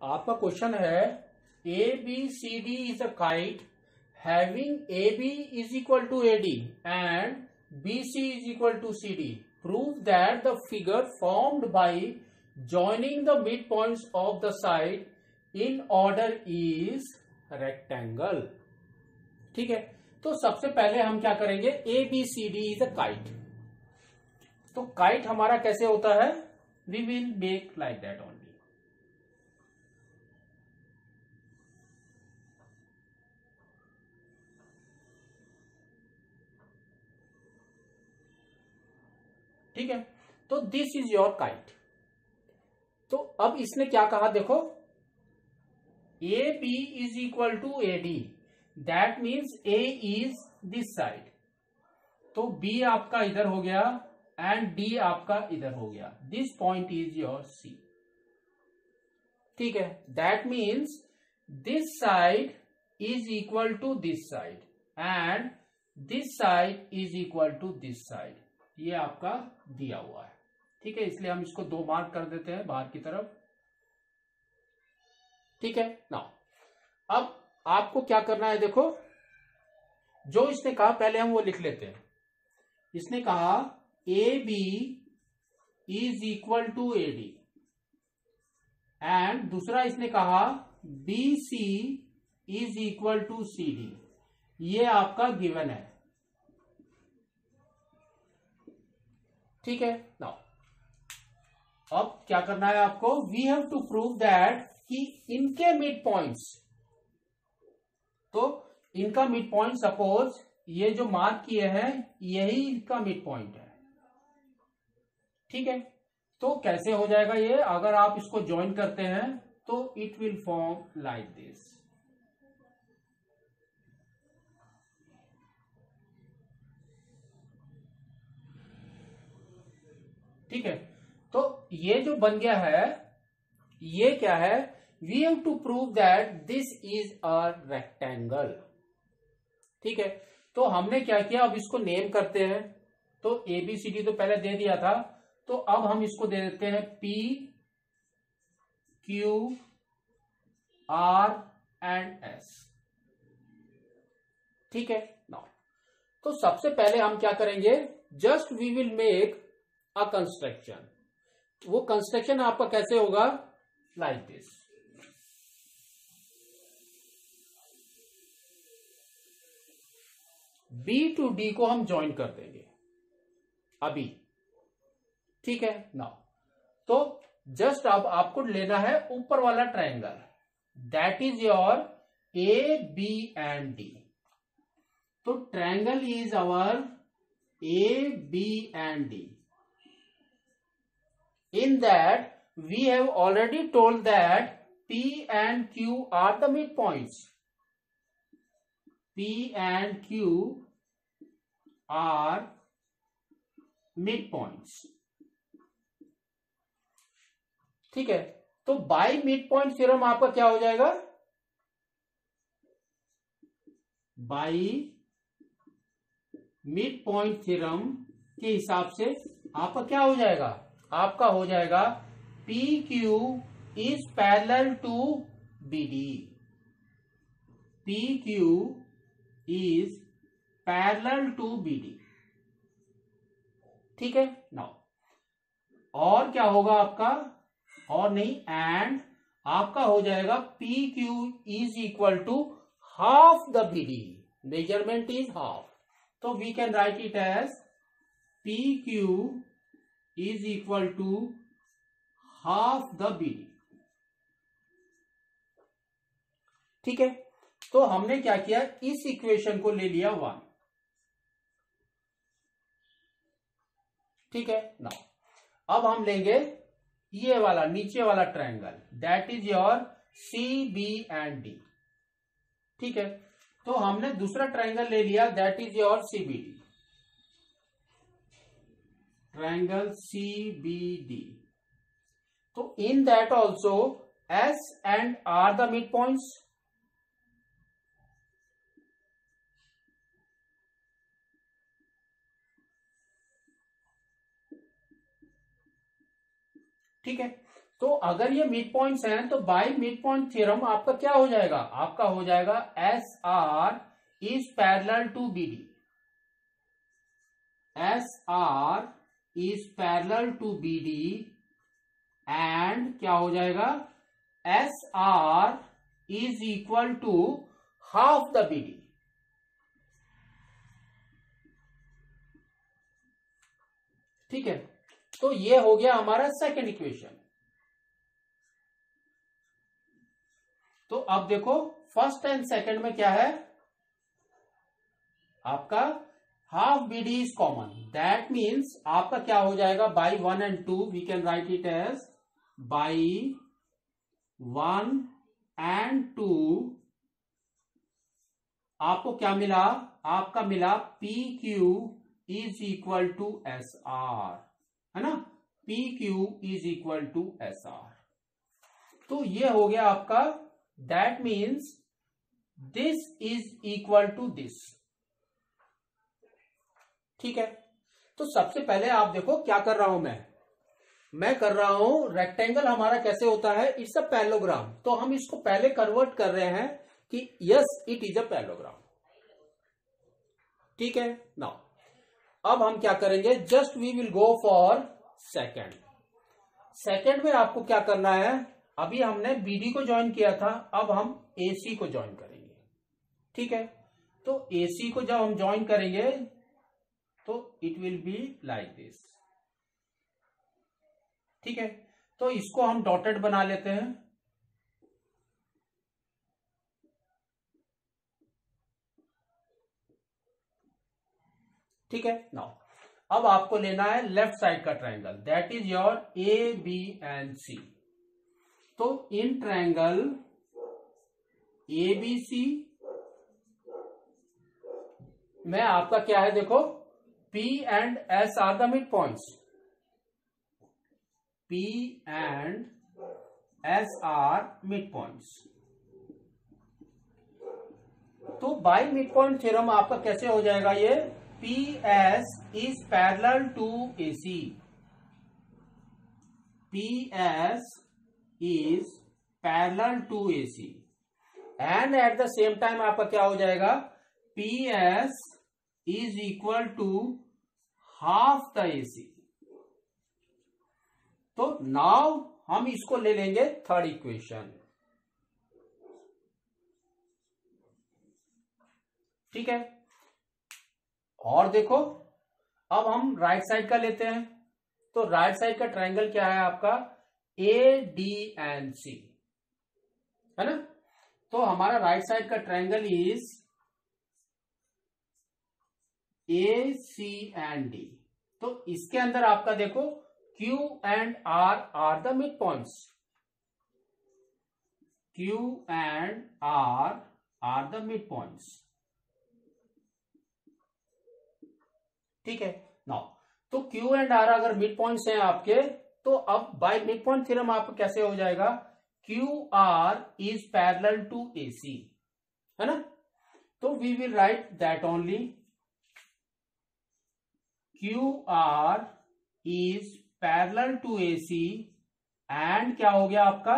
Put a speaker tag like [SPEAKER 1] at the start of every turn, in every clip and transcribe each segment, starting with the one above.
[SPEAKER 1] आपका क्वेश्चन है A B C D is a kite having A B is equal to A D and B C is equal to C D. Prove that the figure formed by joining the mid points of the side in order is rectangle. ठीक है, तो सबसे पहले हम क्या करेंगे, A B C D is a kite. तो kite हमारा कैसे होता है, we will make like that only. ठीक है, तो दिस इज योर काइट। तो अब इसने क्या कहा, देखो A B is equal to A D, that means A is this side, तो बी आपका इधर हो गया एंड डी आपका इधर हो गया। This point is your C. ठीक है, that means this side is equal to this side and this side is equal to this side. ये आपका दिया हुआ है। ठीक है, इसलिए हम इसको 2 मार्क कर देते हैं बाहर की तरफ। ठीक है, नाउ अब आपको क्या करना है, देखो जो इसने कहा पहले हम वो लिख लेते हैं। इसने कहा A B is equal to A D and दूसरा इसने कहा B C is equal to C D. ये आपका गिवन है। ठीक है, नाउ अब क्या करना है आपको, we have to prove that कि इनके मिड पॉइंट्स, तो इनका मिड पॉइंट सपोज ये जो मार्क किए हैं यही इनका मिड पॉइंट है। ठीक है, तो कैसे हो जाएगा ये, अगर आप इसको ज्वाइन करते हैं तो it will form like this. ठीक है, तो ये जो बन गया है ये क्या है, we have to prove that this is a rectangle. ठीक है, तो हमने क्या किया, अब इसको नेम करते हैं। तो ए बी सी डी तो पहले दे दिया था, तो अब हम इसको दे देते हैं P Q R and S. ठीक है, नाउ तो सबसे पहले हम क्या करेंगे, just we will make a construction. वो कंस्ट्रक्शन आपका कैसे होगा, like this. B to D को हम ज्वाइन कर देंगे अभी। ठीक है, नाउ तो जस्ट अब आपको लेना है ऊपर वाला triangle, that is your A B and D. तो triangle is our A B and D. In that we have already told that P and Q are the midpoints. P and Q are midpoints. ठीक है, तो bye midpoint theorem आपका क्या हो जाएगा, bye midpoint theorem के हिसाब से आपका क्या हो जाएगा, आपका हो जाएगा P Q is parallel to B D. P Q is parallel to B D. ठीक है, नाउ और क्या होगा आपका, और नहीं एंड आपका हो जाएगा P Q is equal to half the B D. Measurement is half, तो we can write it as P Q is equal to half the BD। ठीक है, तो हमने क्या किया, इस इक्वेशन को ले लिया 1। ठीक है, नाउ अब हम लेंगे ये वाला नीचे वाला triangle, that is your C B and D. ठीक है, तो हमने दूसरा ट्रायंगल ले लिया, that is your C B D, triangle CBD। तो in that also S and R the midpoints। ठीक है, तो अगर ये मिड पॉइंट्स हैं तो बाय मिड पॉइंट थ्योरम आपका क्या हो जाएगा, आपका हो जाएगा S R is parallel to B D, S R is parallel to B D and क्या हो जाएगा, S R is equal to half the B D. ठीक है, तो ये हो गया हमारा सेकेंड इक्वेशन। तो अब देखो फर्स्ट एंड सेकेंड में क्या है आपका, half B D is common, that means आपका क्या हो जाएगा, by 1 and 2 we can write it as by 1 and 2 आपको क्या मिला, आपका मिला P Q is equal to S R, है ना, P Q is equal to S R. तो ये हो गया आपका, that means this is equal to this. ठीक है, तो सबसे पहले आप देखो क्या कर रहा हूं मैं कर रहा हूं, रेक्टेंगल हमारा कैसे होता है, इट्स अ पैरेललोग्राम। तो हम इसको पहले कन्वर्ट कर रहे हैं कि yes it is a parallelogram. ठीक है, नाउ अब हम क्या करेंगे, just we will go for second. Second में आपको क्या करना है, अभी हमने बीडी को ज्वाइन किया था, अब हम एसी को ज्वाइन करेंगे। ठीक है, तो एसी को जब हम ज्वाइन करेंगे तो it will be like this. ठीक है, तो इसको हम डॉटेड बना लेते हैं। ठीक है, नाउ अब आपको लेना है लेफ्ट साइड का triangle, that is your A B and C. तो इन ट्रायंगल ए बी सी में आपका क्या है, देखो P and S are the mid points, P and S are mid points. तो बाय मिड पॉइंट थ्योरम आपका कैसे हो जाएगा, ये P S is parallel to A C, P S is parallel to A C and at the same time आपका क्या हो जाएगा, P S is equal to half the A C. तो नाउ हम इसको ले लेंगे थर्ड इक्वेशन। ठीक है, और देखो अब हम राइट साइड का लेते हैं। तो राइट साइड का ट्रायंगल क्या है आपका, ए डी एंड सी, है ना। तो हमारा राइट साइड का triangle is A C and D. तो इसके अंदर आपका देखो Q and R are the mid points, Q and R are the mid points. ठीक है, नाउ तो Q एंड R अगर मिड पॉइंट्स हैं आपके, तो अब बाय मिड पॉइंट थ्योरम आपको कैसे हो जाएगा, QR is parallel to AC, है ना। तो we will write that only QR is parallel to AC and क्या हो गया आपका,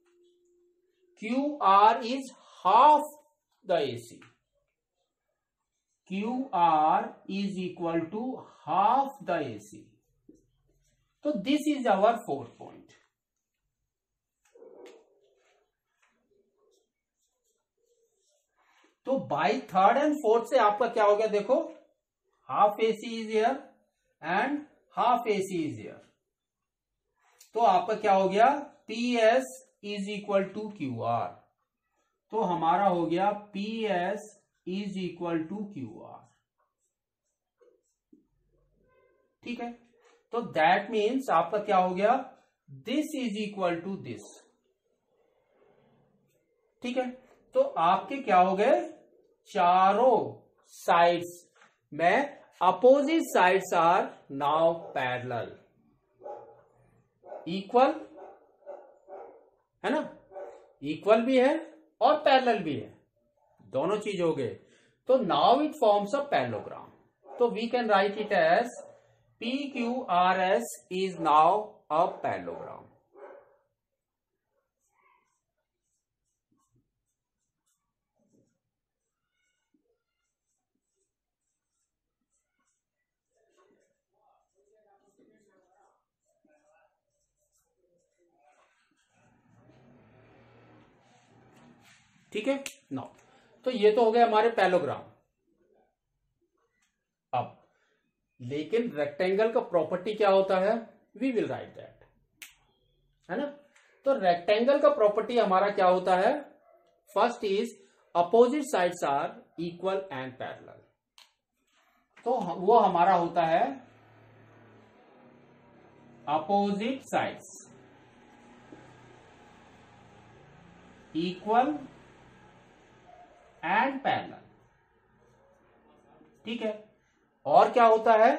[SPEAKER 1] QR is half the AC, QR is equal to half the AC. तो this is our fourth point. तो by third and fourth से आपका क्या हो गया, देखो half AC is here and half AC is here. तो आपका क्या हो गया, PS is equal to QR. तो हमारा हो गया PS is equal to Q R. ठीक है, तो दैट मीन्स आपका क्या हो गया, this is equal to this. ठीक है, तो आपके क्या हो गए, चारों साइड्स में opposite sides are now parallel, equal, है ना, इक्वल भी है और पैरेलल भी है, दोनों चीज हो गए। तो now it forms a parallelogram. तो we can write it as PQRS is now a parallelogram. ठीक है नाउ, तो ये तो हो गया हमारे पैरेललोग्राम। अब लेकिन रेक्टेंगल का प्रॉपर्टी क्या होता है, वी विल राइट दैट, है ना। तो रेक्टेंगल का प्रॉपर्टी हमारा क्या होता है, first is opposite sides are equal and parallel. तो वो हमारा होता है opposite sides equal and parallel, ठीक है। और क्या होता है,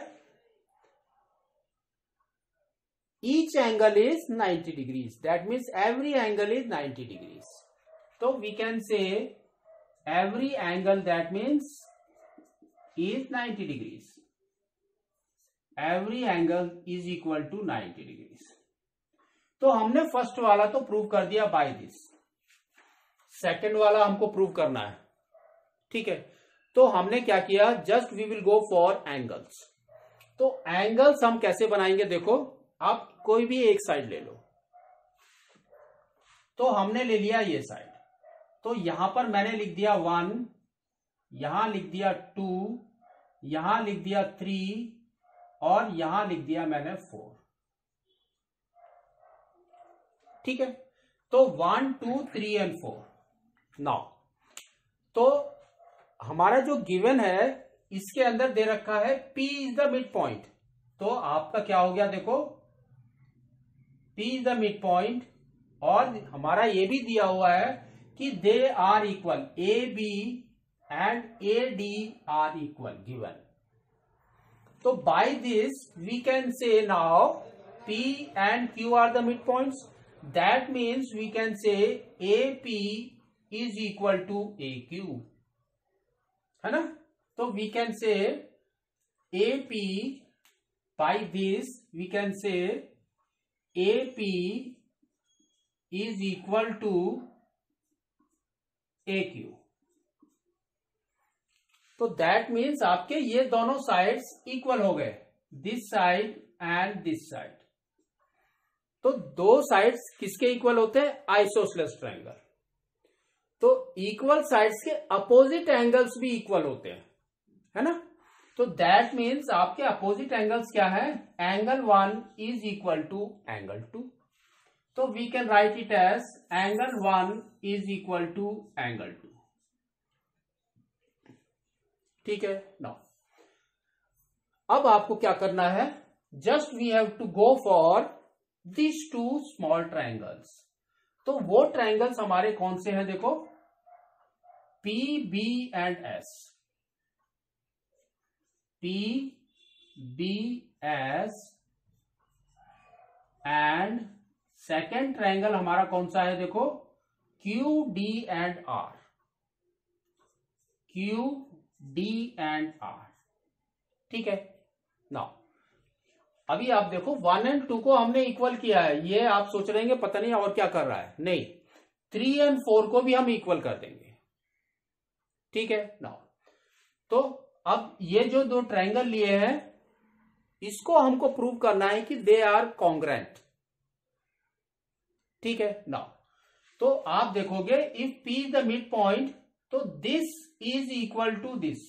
[SPEAKER 1] each angle is 90 degrees, that means every angle is 90 degrees. So we can say every angle, that means is 90 degrees, every angle is equal to 90 degrees. तो हमने first वाला तो प्रूव कर दिया बाय दिस, सेकंड वाला हमको prove करना है, ठीक है। तो हमने क्या किया, just we will go for angles. तो एंगल्स हम कैसे बनाएंगे, देखो आप कोई भी एक साइड ले लो। तो हमने ले लिया ये साइड, तो यहां पर मैंने लिख दिया 1, यहां लिख दिया 2, यहां लिख दिया 3 और यहां लिख दिया मैंने 4, ठीक है। तो 1 2 3 एंड 4 नाउ, तो हमारा जो गिवन है इसके अंदर दे रखा है P is the mid point. तो आपका क्या हो गया, देखो P is the mid point, और हमारा ये भी दिया हुआ है कि they are equal, A B and A D are equal given. तो by this we can say now P and Q are the mid points, that means we can say AP is equal to AQ, है ना। तो we can say AP, bye this we can say AP is equal to AQ। तो that means आपके ये दोनों sides equal हो गए, this side and this side. तो दो साइड्स किसके इक्वल होते हैं, आइसोसेलेस ट्रायंगल। तो इक्वल साइड्स के अपोजिट एंगल्स भी इक्वल होते हैं, है ना। तो दैट मीन्स आपके अपोजिट एंगल्स क्या है, angle 1 is equal to angle 2। तो we can write it as angle 1 is equal to angle 2, ठीक है नाउ। अब आपको क्या करना है, just we have to go for this 2 small triangles. तो वो ट्रायंगल्स हमारे कौन से हैं, देखो P B and S, P B S and second triangle हमारा कौन सा है, देखो Q D and R, Q D and R, ठीक है नाउ। अभी आप देखो 1 एंड 2 को हमने इक्वल किया है, ये आप सोच रहे हैं पता नहीं और क्या कर रहा है, नहीं 3 एंड 4 को भी हम इक्वल कर देंगे, ठीक है नाउ। तो अब ये जो दो ट्रायंगल लिए हैं इसको हमको प्रूव करना है कि दे आर कॉन्ग्रेंट, ठीक है नाउ। तो आप देखोगे if P is the mid point, तो this is equal to this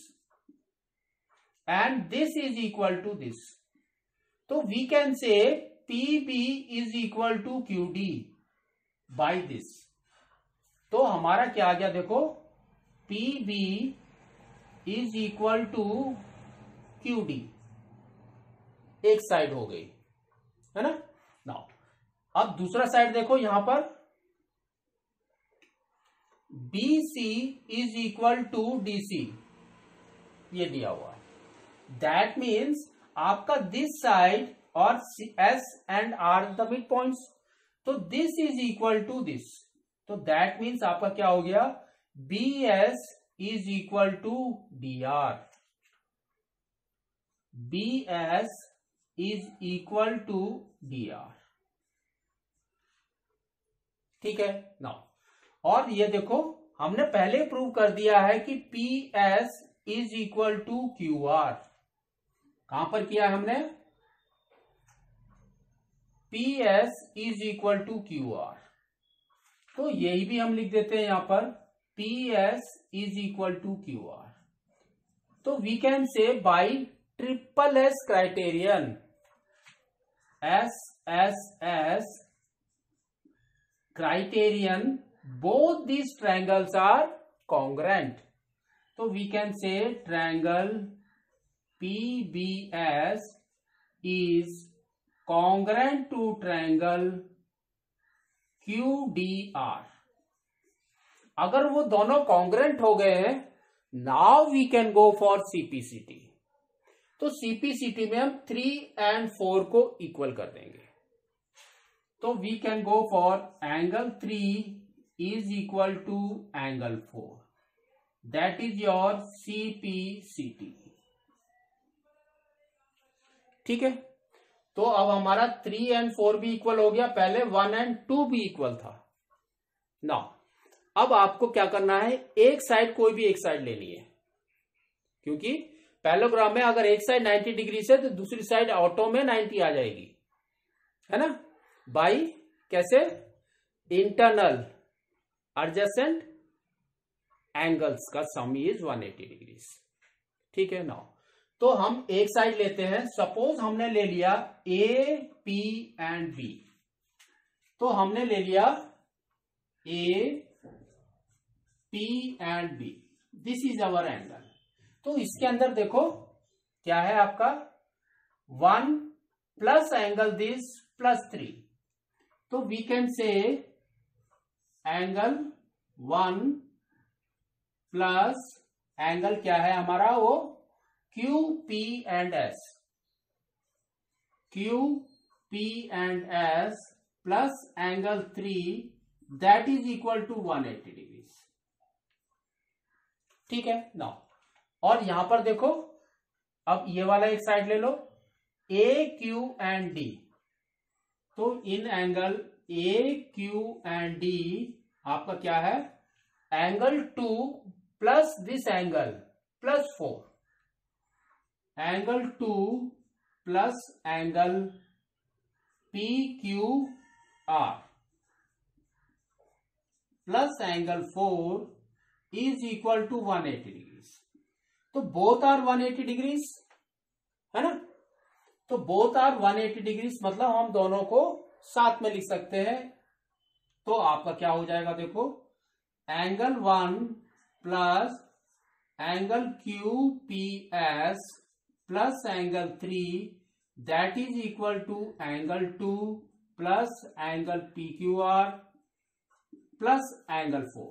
[SPEAKER 1] and this is equal to this. तो we can say PB is equal to QD by this. तो हमारा क्या आ गया, देखो PB is equal to QD, एक side हो गई, है ना नाउ। अब दूसरा साइड देखो, यहां पर BC is equal to DC, ये दिया हुआ है। दैट मीन्स आपका दिस साइड और S and R the mid points, तो this is equal to this. तो दैट मीन्स आपका क्या हो गया, BS is equal to DR, BS is equal to DR, ठीक है नाउ। और ये देखो हमने पहले प्रूव कर दिया है कि PS is equal to QR। कहां पर किया है हमने, PS is equal to QR। तो यही भी हम लिख देते हैं यहां पर PS is equal to QR. तो we can say by triple S criterion, SSS criterion, both these triangles are congruent. So we can say triangle PBS is congruent to triangle QDR. अगर वो दोनों कॉन्ग्रेंट हो गए हैं, now we can go for CPCT. तो CPCT में हम 3 and 4 को इक्वल कर देंगे. तो we can go for angle 3 is equal to angle 4. That is your CPCT. ठीक है. तो अब हमारा 3 and 4 भी इक्वल हो गया. पहले 1 and 2 भी इक्वल था. नाउ अब आपको क्या करना है, एक साइड कोई भी एक साइड लेनी है, क्योंकि पैरेललोग्राम में अगर एक साइड 90 डिग्री से तो दूसरी साइड ऑटो में 90 आ जाएगी, है ना. बाई कैसे, इंटरनल एडजेसेंट एंगल्स का सम इज 180 डिग्री. ठीक है. नाउ तो हम एक साइड लेते हैं. सपोज हमने ले लिया ए पी एंड बी. तो हमने ले लिया ए P and B. This is our angle. तो इसके अंदर देखो क्या है आपका 1 प्लस एंगल दिस प्लस 3. तो we can say angle 1 plus angle क्या है हमारा, वो QP and S. QP and S plus angle 3 that is equal to 180 degree. ठीक है. नाउ और यहां पर देखो, अब ये वाला एक साइड ले लो, ए क्यू एंड डी. तो इन angle A Q and D आपका क्या है, angle 2 plus this angle plus 4. Angle 2 plus angle P Q R plus angle 4 is equal to 180 degrees. तो both are 180 degrees, है ना. तो both are 180 degrees मतलब हम दोनों को साथ में लिख सकते हैं. तो आपका क्या हो जाएगा, देखो angle 1 plus angle QPS plus angle 3 that is equal to angle 2 plus angle PQR plus angle 4.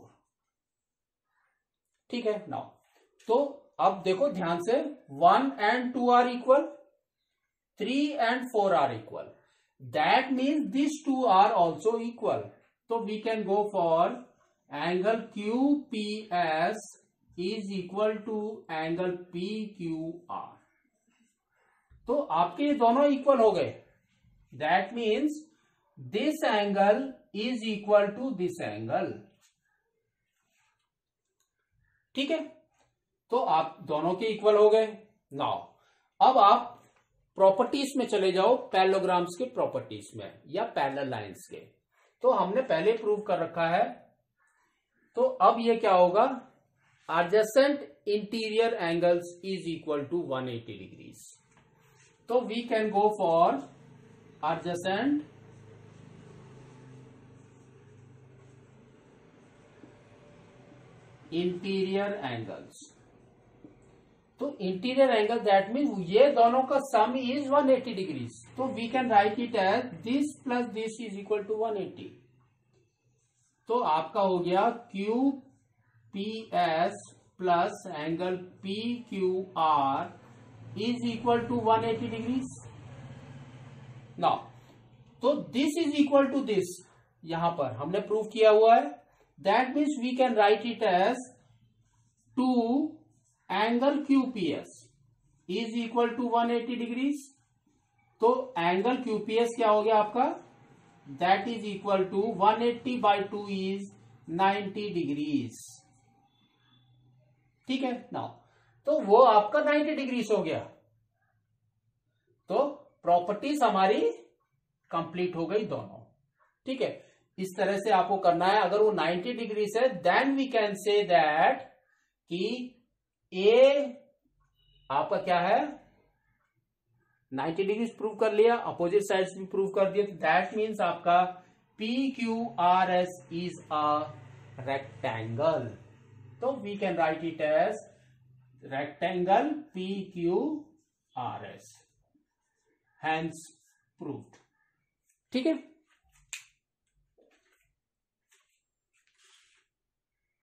[SPEAKER 1] ठीक है. नाउ तो अब देखो ध्यान से, 1 and 2 are equal, 3 and 4 are equal. That means this 2 are also equal. तो we can go for angle QPS is equal to angle PQR. तो आपके ये दोनों इक्वल हो गए. That means this angle is equal to this angle. ठीक है. तो आप दोनों के इक्वल हो गए. नाउ अब आप प्रॉपर्टीज में चले जाओ, पैरेललोग्राम्स के प्रॉपर्टीज में या पैरेलल लाइंस के. तो हमने पहले प्रूव कर रखा है. तो अब ये क्या होगा, adjacent interior angles is equal to 180 degrees. तो we can go for adjacent interior angles. तो इंटीरियर एंगल दैट मीन ये दोनों का सम इज 180 डिग्रीज. तो we can write it as this plus this is equal to 180. तो आपका हो गया QPS plus angle PQR is equal to 180 degrees. Now तो this is equal to this, यहां पर हमने प्रूव किया हुआ है. That means we can write it as 2 angle QPS is equal to 180 degrees. तो एंगल QPS क्या हो गया आपका, that is equal to 180 by 2 is 90 degrees. ठीक है. नाउ तो वो आपका 90 डिग्रीज हो गया. तो प्रॉपर्टीज हमारी कंप्लीट हो गई दोनों. ठीक है. इस तरह से आपको करना है। अगर वो 90 डिग्री से, then we can say that कि ए आपका क्या है, 90 डिग्री प्रूव कर लिया, अपोजिट साइड्स भी प्रूव कर दिया, तो दैट मीन्स आपका PQRS इज अ रेक्टेंगल। तो we can write it as rectangle PQRS, hence proved. ठीक है।